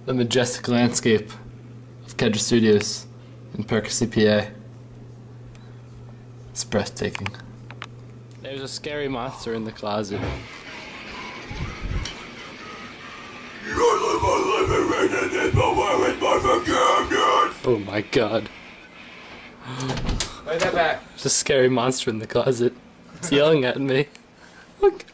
the majestic landscape of Kedra Studios in Percy, PA. It's breathtaking. There's a scary monster in the closet. Oh my god. Wait that back. There's a scary monster in the closet. It's yelling at me. Look.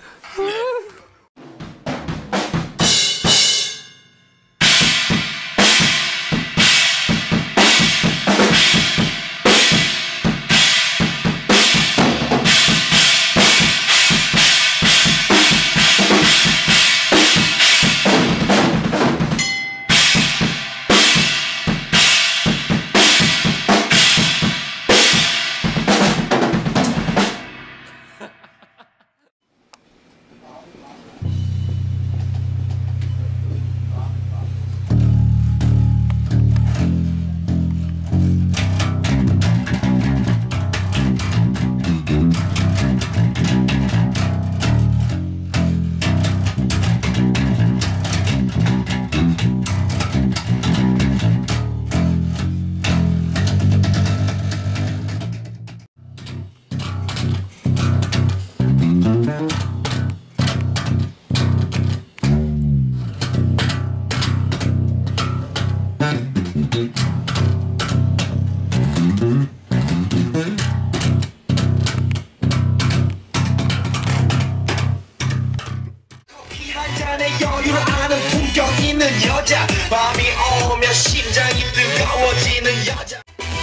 여유를 아는 품격 있는 여자 밤이 오면 심장이 뜨거워지는 여자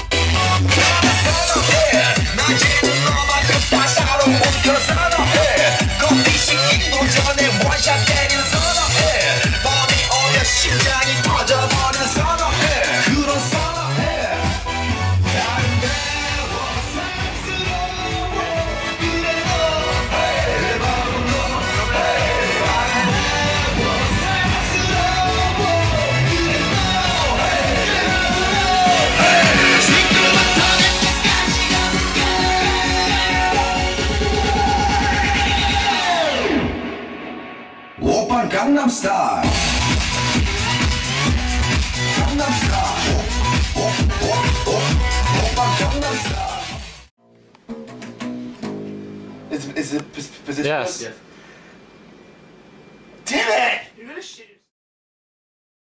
선어해 낮에는 너만큼 따사로운 그 선어해 커피 시키고 전에 원샷 때리는 선어해 밤이 오면 심장이 터져버리는 선어해 그런 선어해 아름다워 사랑스러워 그래 너 바로 너 오빤 강남스타일 강남스타일 오빤 강남스타일 Is it position? Yes. Damn it! You're gonna shit.